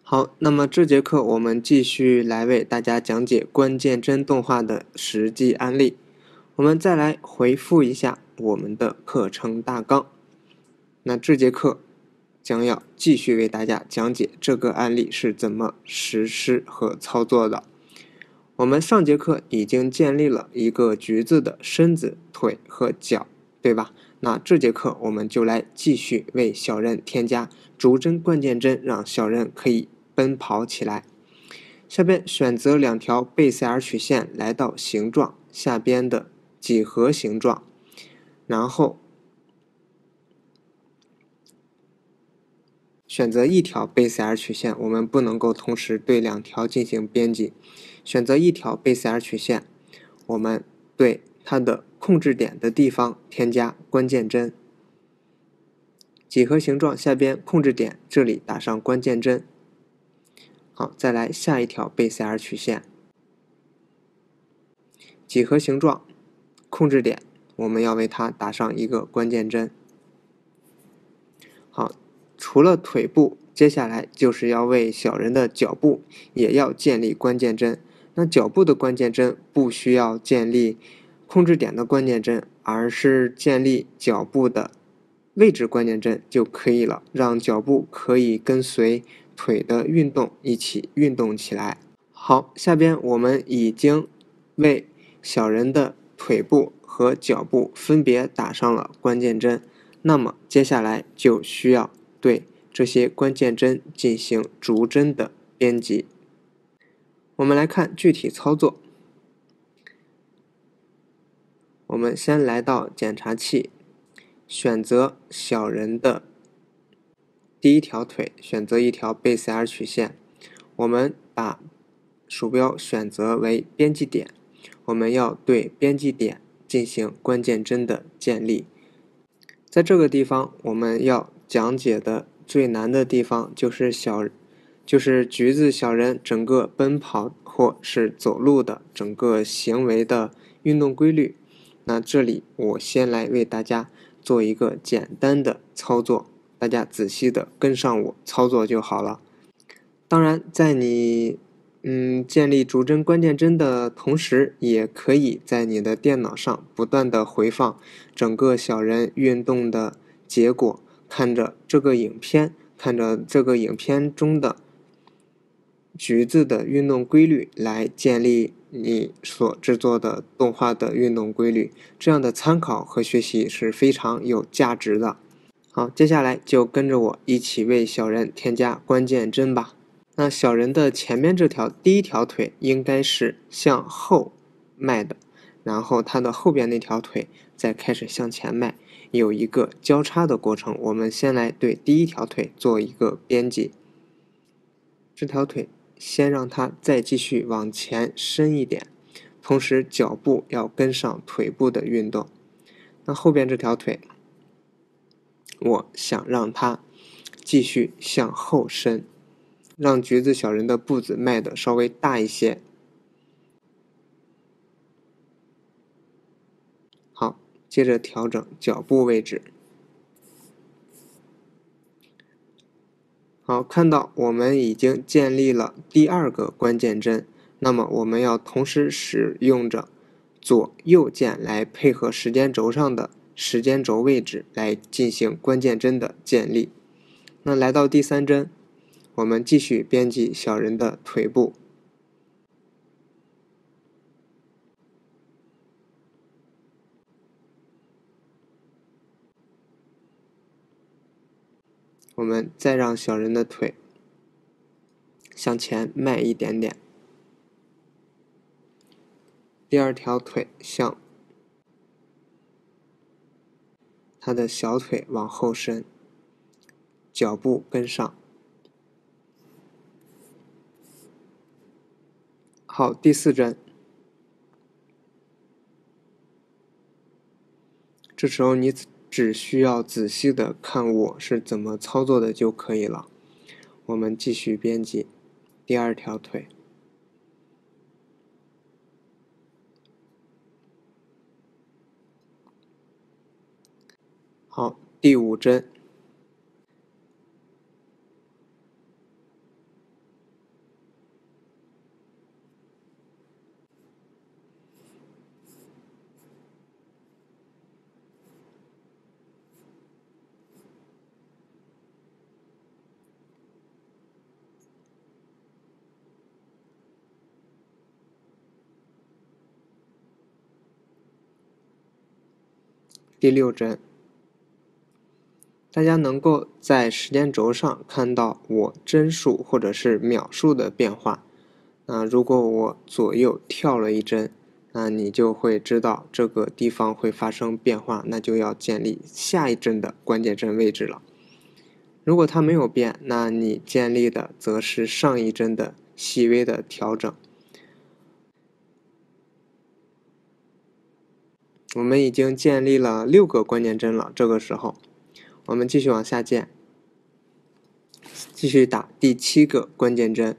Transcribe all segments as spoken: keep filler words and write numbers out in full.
好，那么这节课我们继续来为大家讲解关键帧动画的实际案例。我们再来回复一下我们的课程大纲。那这节课将要继续为大家讲解这个案例是怎么实施和操作的。我们上节课已经建立了一个橘子的身子、腿和脚，对吧？那这节课我们就来继续为小人添加逐帧关键帧，让小人可以奔跑起来。下边选择两条贝塞尔曲线，来到形状下边的几何形状，然后选择一条贝塞尔曲线，我们不能够同时对两条进行编辑。选择一条贝塞尔曲线，我们对它的控制点的地方添加关键帧。几何形状下边控制点，这里打上关键帧。好，再来下一条贝塞尔曲线。几何形状控制点，我们要为它打上一个关键帧。好，除了腿部，接下来就是要为小人的脚部也要建立关键帧。那脚部的关键帧不需要建立控制点的关键帧，而是建立脚部的位置关键帧就可以了，让脚部可以跟随腿的运动一起运动起来。好，下边我们已经为小人的腿部和脚部分别打上了关键帧，那么接下来就需要对这些关键帧进行逐帧的编辑。我们来看具体操作。我们先来到检查器，选择小人的第一条腿，选择一条贝塞尔曲线，我们把鼠标选择为编辑点，我们要对编辑点进行关键帧的建立。在这个地方，我们要讲解的最难的地方就是小，就是橘子小人整个奔跑或是走路的整个行为的运动规律。那这里我先来为大家做一个简单的操作，大家仔细的跟上我操作就好了。当然，在你嗯建立逐帧关键帧的同时，也可以在你的电脑上不断的回放整个小人运动的结果，看着这个影片，看着这个影片中的橘子的运动规律，来建立你所制作的动画的运动规律，这样的参考和学习是非常有价值的。好，接下来就跟着我一起为小人添加关键帧吧。那小人的前面这条第一条腿应该是向后迈的，然后他的后边那条腿再开始向前迈，有一个交叉的过程。我们先来对第一条腿做一个编辑，这条腿先让它再继续往前伸一点，同时脚部要跟上腿部的运动。那后边这条腿，我想让它继续向后伸，让橘子小人的步子迈得稍微大一些。好，接着调整脚部位置。好，看到我们已经建立了第二个关键帧，那么我们要同时使用着左右键来配合时间轴上的时间轴位置来进行关键帧的建立。那来到第三帧，我们继续编辑小人的腿部。我们再让小人的腿向前迈一点点，第二条腿向他的小腿往后伸，脚步跟上。好，第四帧，这时候你只需要仔细的看我是怎么操作的就可以了。我们继续编辑第二条腿。好，第五帧， 第六帧。大家能够在时间轴上看到我帧数或者是秒数的变化。那如果我左右跳了一帧，那你就会知道这个地方会发生变化，那就要建立下一帧的关键帧位置了。如果它没有变，那你建立的则是上一帧的细微的调整。我们已经建立了六个关键帧了，这个时候我们继续往下建，继续打第七个关键帧。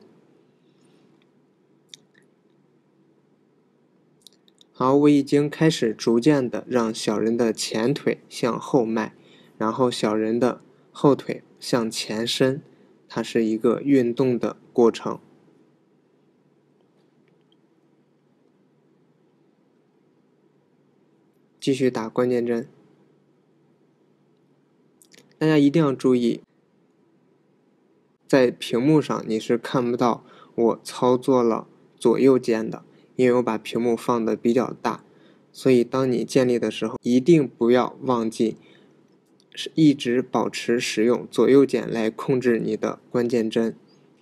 好，我已经开始逐渐的让小人的前腿向后迈，然后小人的后腿向前伸，它是一个运动的过程。继续打关键帧。大家一定要注意，在屏幕上你是看不到我操作了左右键的，因为我把屏幕放的比较大，所以当你建立的时候，一定不要忘记是一直保持使用左右键来控制你的关键帧，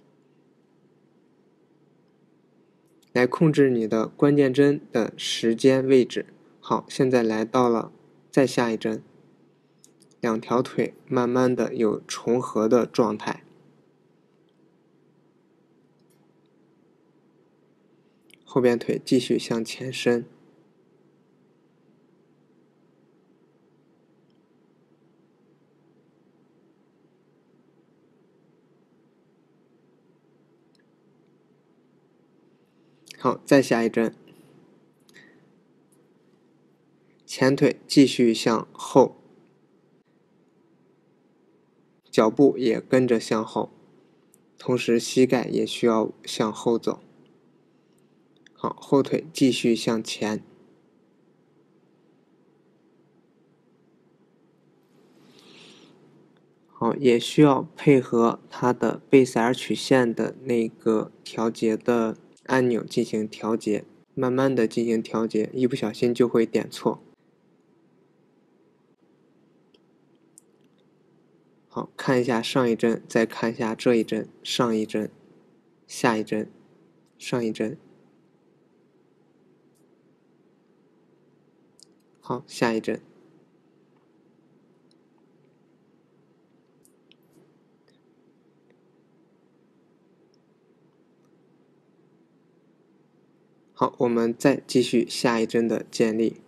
来控制你的关键帧的时间位置。好，现在来到了再下一帧，两条腿慢慢的有重合的状态。后边腿继续向前伸。好，再下一帧，前腿继续向后，脚步也跟着向后，同时膝盖也需要向后走。好，后腿继续向前。好，也需要配合它的贝塞尔曲线的那个调节的按钮进行调节，慢慢的进行调节，一不小心就会点错。好，看一下上一帧，再看一下这一帧，上一帧，下一帧，上一帧。好，下一帧。好，我们再继续下一帧的建立。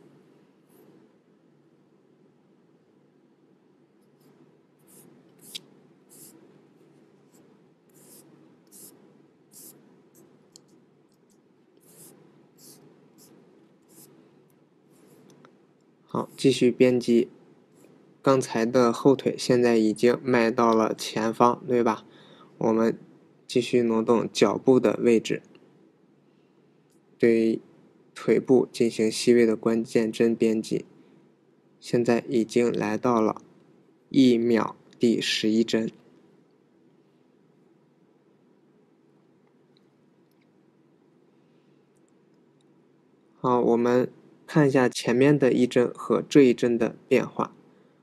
好，继续编辑。刚才的后腿现在已经迈到了前方，对吧？我们继续挪动脚步的位置，对腿部进行细微的关键帧编辑。现在已经来到了一秒第十一帧。好，我们看一下前面的一帧和这一帧的变化。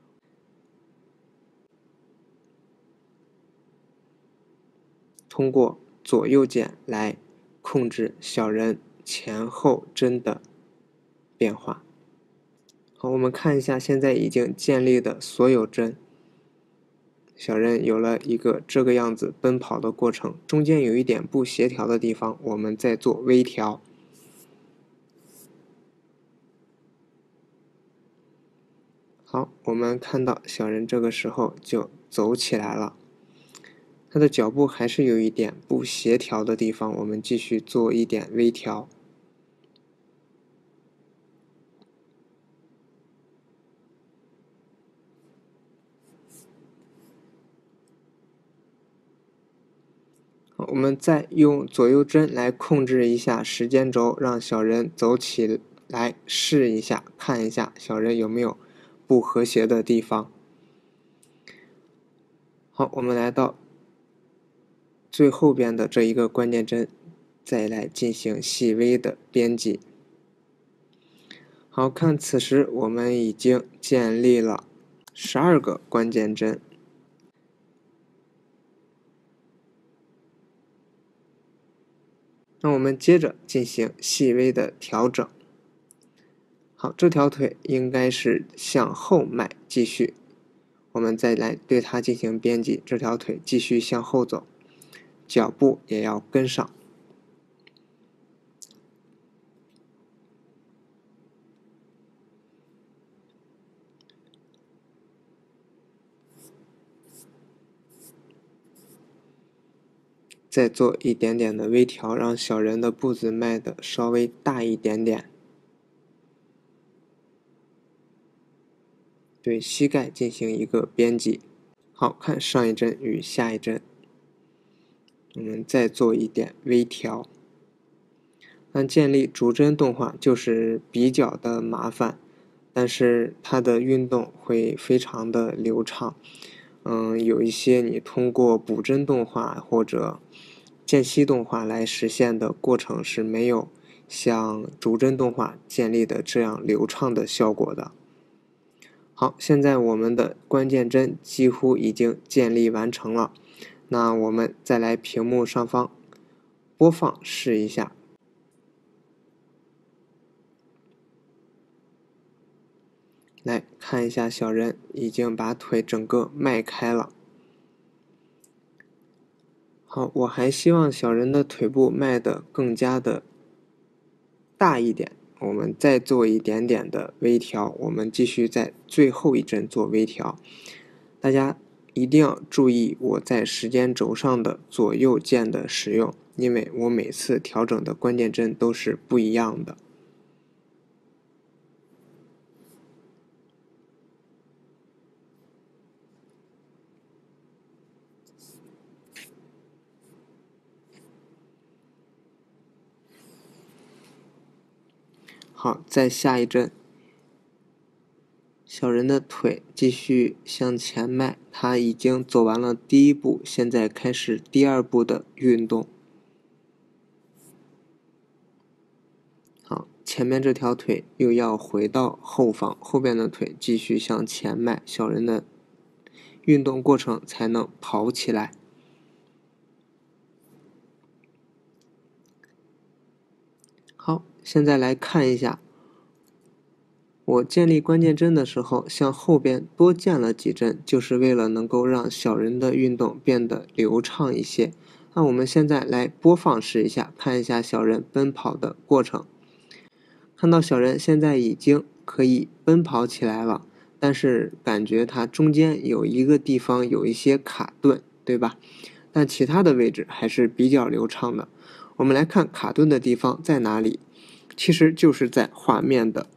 通过左右键来控制小人前后帧的变化。好，我们看一下现在已经建立的所有帧，小人有了一个这个样子奔跑的过程，中间有一点不协调的地方，我们再做微调。好，我们看到小人这个时候就走起来了，他的脚步还是有一点不协调的地方，我们继续做一点微调。好，我们再用左右帧来控制一下时间轴，让小人走起来试一下，看一下小人有没有不和谐的地方。好，我们来到最后边的这一个关键帧，再来进行细微的编辑。 好，看此时我们已经建立了十二个关键帧。那我们接着进行细微的调整。好，这条腿应该是向后迈，继续。我们再来对它进行编辑，这条腿继续向后走，脚步也要跟上。再做一点点的微调，让小人的步子迈的稍微大一点点。对膝盖进行一个编辑。好，看上一帧与下一帧，我们再做一点微调。那建立逐帧动画就是比较的麻烦，但是它的运动会非常的流畅。嗯，有一些你通过补帧动画或者间隙动画来实现的过程是没有像逐帧动画建立的这样流畅的效果的。好，现在我们的关键帧几乎已经建立完成了。那我们再来屏幕上方播放试一下。来看一下，小人已经把腿整个迈开了。好，我还希望小人的腿部迈得更加的大一点，我们再做一点点的微调，我们继续在最后一帧做微调。大家一定要注意我在时间轴上的左右键的使用，因为我每次调整的关键帧都是不一样的。好，再下一帧，小人的腿继续向前迈，他已经走完了第一步，现在开始第二步的运动。好，前面这条腿又要回到后方，后边的腿继续向前迈，小人的运动过程才能跑起来。好，现在来看一下，我建立关键帧的时候，向后边多建了几帧，就是为了能够让小人的运动变得流畅一些。那我们现在来播放试一下，看一下小人奔跑的过程。看到小人现在已经可以奔跑起来了，但是感觉它中间有一个地方有一些卡顿，对吧？但其他的位置还是比较流畅的。我们来看卡顿的地方在哪里，其实就是在画面的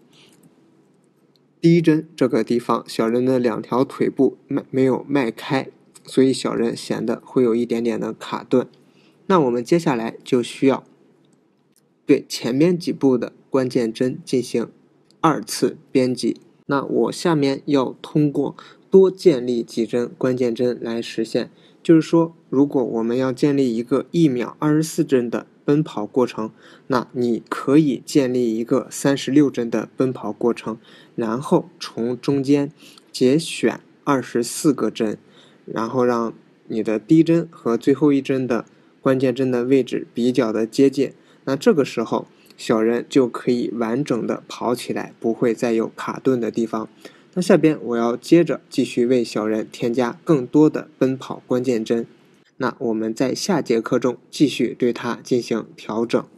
第一帧这个地方，小人的两条腿部迈没有迈开，所以小人显得会有一点点的卡顿。那我们接下来就需要对前面几步的关键帧进行二次编辑。那我下面要通过多建立几帧关键帧来实现。就是说，如果我们要建立一个一秒二十四帧的奔跑过程，那你可以建立一个三十六帧的奔跑过程，然后从中间节选二十四个帧，然后让你的第一帧和最后一帧的关键帧的位置比较的接近。那这个时候，小人就可以完整的跑起来，不会再有卡顿的地方。那下边我要接着继续为小人添加更多的奔跑关键帧。那我们在下节课中继续对它进行调整。